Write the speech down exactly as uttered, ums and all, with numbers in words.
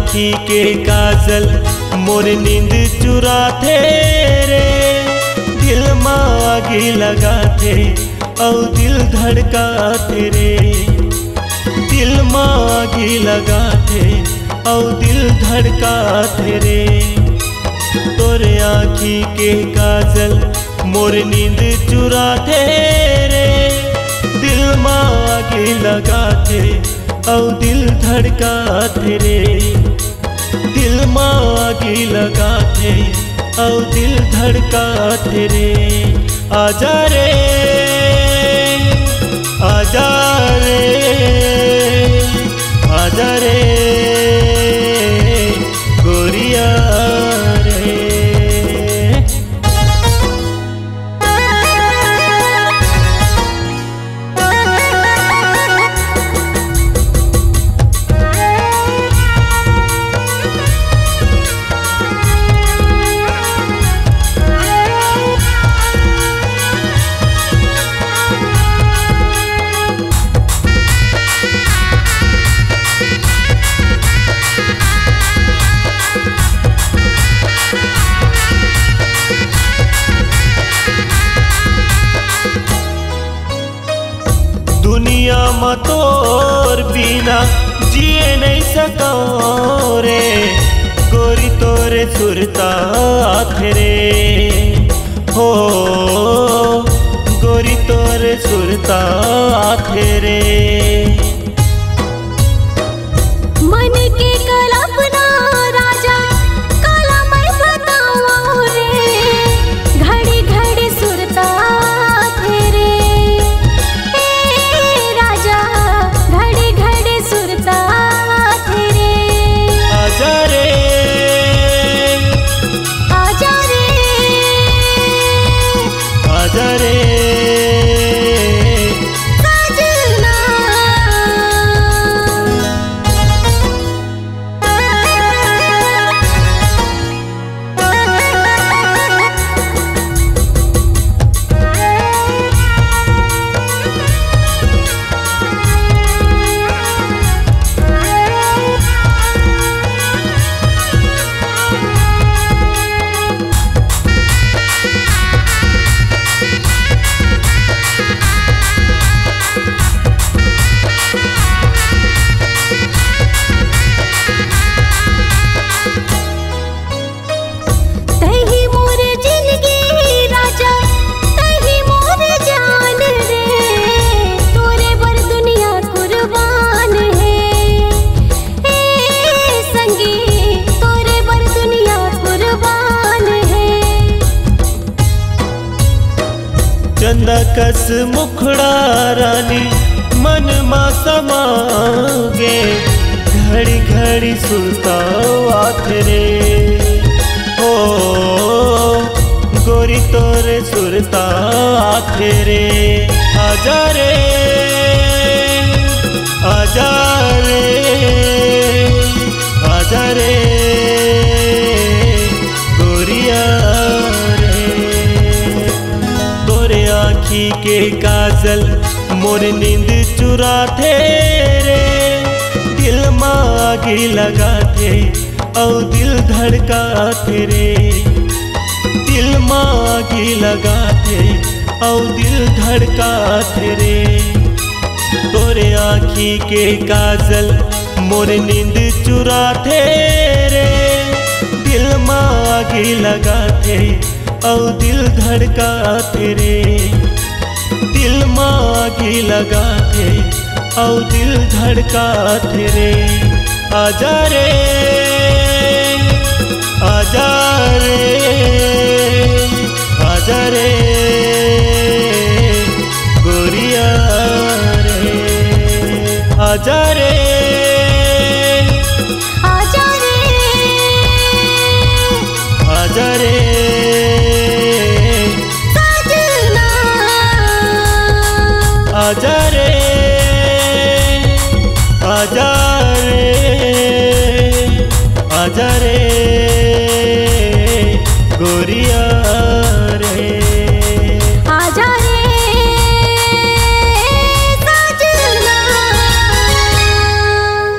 आँखी के काजल मोर नींद चुराते रे। दिल मागी लगाते और दिल धड़काते रे। दिल मागी लगाते और दिल धड़काते रे। तोरे आँखी के काजल मोर नींद चुराते रे। दिल मागी लगाते और दिल धड़काते रे। दिल मागी लगाते और दिल धड़काते रे। आजा रे आजा रे आजा रे गोरिया रे। दुनिया में तोर बिना जिए नहीं सको रे। गोरी तोरे सुरता रे हो। गोरी तोरे सुरता रे। मन के कल्पना राजा काला मैं बताऊं रे। घड़ी घड़ी सुरता तेरे राजा घड़ी घड़ी सुरता तेरे। आजा रे आजा रे आजा रे सजना। तही मोर जिंदगी राजा तही मोर जान रे। तोरे बर दुनिया कुर्बान है ए संगी। तोरे बर दुनिया कुर्बान है। चंदा कस मुखड़ा रानी मन मा समागे। घड़ी घड़ी सुरतावत रे हो। गोरी तोरे सुरतावत रे। आजा रे आजा रे आजा रे गोरिया रे। तोरे आँखी के काजल मोर नींद चुराते रे। दिल मागी लगाते और दिल धड़काते रे। दिल मागी लगाते और दिल धड़काते रे। तोरे आँखी के काजल मोर नींद चुराते रे। दिल मागी लगाते और दिल धड़काते रे। दिल मागी लगाते और दिल धड़काते रे। आजा रे।